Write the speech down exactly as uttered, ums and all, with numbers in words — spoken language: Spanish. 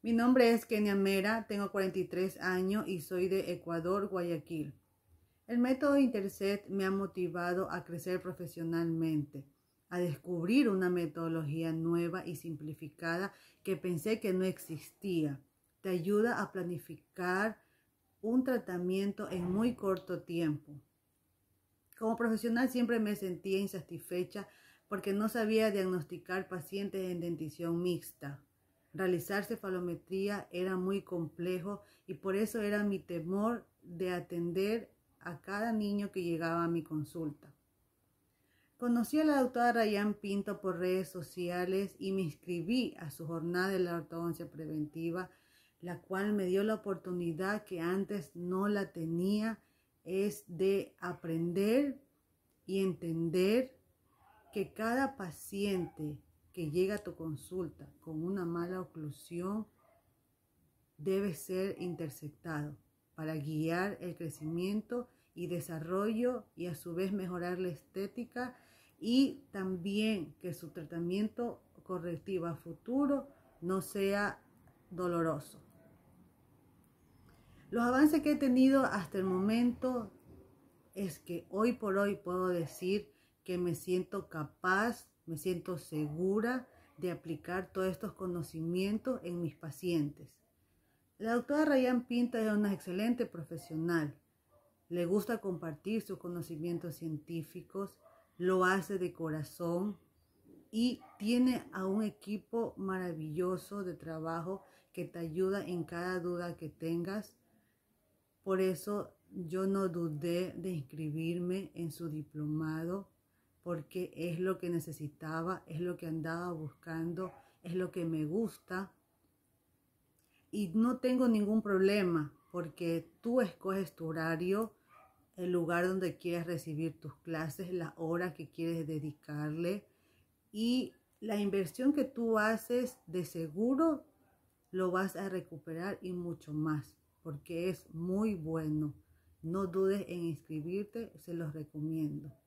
Mi nombre es Kenia Mera, tengo cuarenta y tres años y soy de Ecuador, Guayaquil. El método Intercet me ha motivado a crecer profesionalmente, a descubrir una metodología nueva y simplificada que pensé que no existía. Te ayuda a planificar un tratamiento en muy corto tiempo. Como profesional siempre me sentía insatisfecha porque no sabía diagnosticar pacientes en dentición mixta. Realizar cefalometría era muy complejo y por eso era mi temor de atender a cada niño que llegaba a mi consulta. Conocí a la doctora Rayán Pinto por redes sociales y me inscribí a su jornada de la ortodoncia preventiva, la cual me dio la oportunidad que antes no la tenía, es de aprender y entender que cada paciente que llega a tu consulta con una mala oclusión debe ser interceptado para guiar el crecimiento y desarrollo y a su vez mejorar la estética y también que su tratamiento correctivo a futuro no sea doloroso. Los avances que he tenido hasta el momento es que hoy por hoy puedo decir que me siento capaz, me siento segura de aplicar todos estos conocimientos en mis pacientes. La doctora Rayán Pinto es una excelente profesional. Le gusta compartir sus conocimientos científicos, lo hace de corazón y tiene a un equipo maravilloso de trabajo que te ayuda en cada duda que tengas. Por eso yo no dudé de inscribirme en su diplomado porque es lo que necesitaba, es lo que andaba buscando, es lo que me gusta. Y no tengo ningún problema porque tú escoges tu horario, el lugar donde quieres recibir tus clases, la hora que quieres dedicarle y la inversión que tú haces de seguro lo vas a recuperar y mucho más porque es muy bueno. No dudes en inscribirte, se los recomiendo.